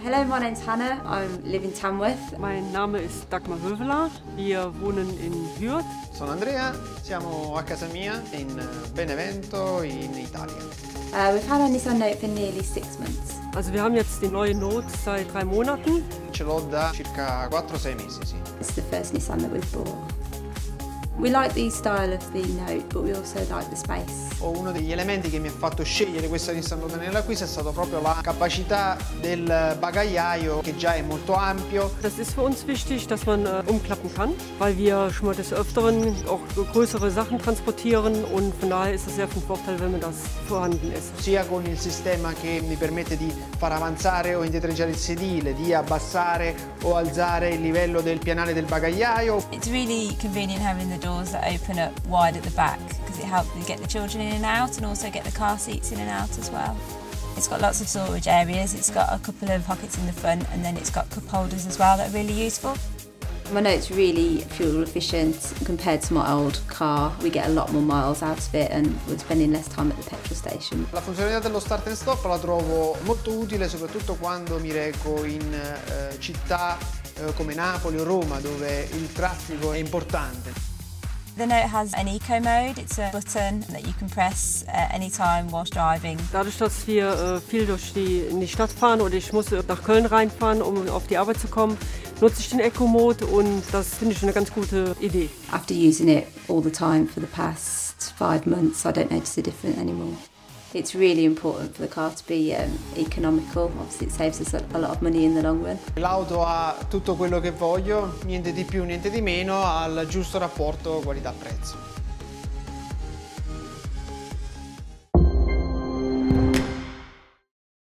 Hello, my name's Hannah. I live in Tamworth. Mein Name ist Dagmar Höveler. Wir wohnen in Hürth. Sono Andrea, siamo a casa mia in Benevento, in Italia. We've had our Nissan Note for nearly 6 months. Also wir haben jetzt die neue Note seit 3 Monaten. Ce l'ho da circa 4-6 mesi, sì. It's the first Nissan that we've bought. We like the style of the Note, but we also like the space. Uno degli elementi che mi ha fatto scegliere questa Nissan Note nell'acquisto è stato proprio la capacità del bagagliaio, che già è molto ampio. Das ist für uns wichtig, dass man umklappen kann, weil wir schon mal des Öfteren auch größere Sachen transportieren und von daher ist es sehr von Vorteil, wenn man das vorhanden ist. Sia con il sistema che mi permette di far avanzare o indietreggiare il sedile, di abbassare o alzare il livello del pianale del bagagliaio. It's really convenient having the doors that open up wide at the back because it helps you get the children in and out and also get the car seats in and out as well. It's got lots of storage areas, it's got a couple of pockets in the front and then it's got cup holders as well that are really useful. My Note's really fuel efficient compared to my old car. We get a lot more miles out of it and we're spending less time at the petrol station. La funzionalità dello start and stop la trovo molto utile soprattutto quando mi reco in città come Napoli o Roma, dove il traffico è importante. The Note has an eco mode. It's a button that you can press anytime whilst driving. Dadurch, dass wir viel in die Stadt fahren oder ich muss nach Köln reinfahren, um auf die Arbeit zu kommen, nutze ich den Eco-Mode und das finde ich eine ganz gute Idee. After using it all the time for the past 5 months, I don't notice the difference anymore. It's really important for the car to be economical. Obviously it saves us a lot of money in the long run. L'auto ha tutto quello che voglio, niente di più, niente di meno, al giusto rapporto qualità-prezzo.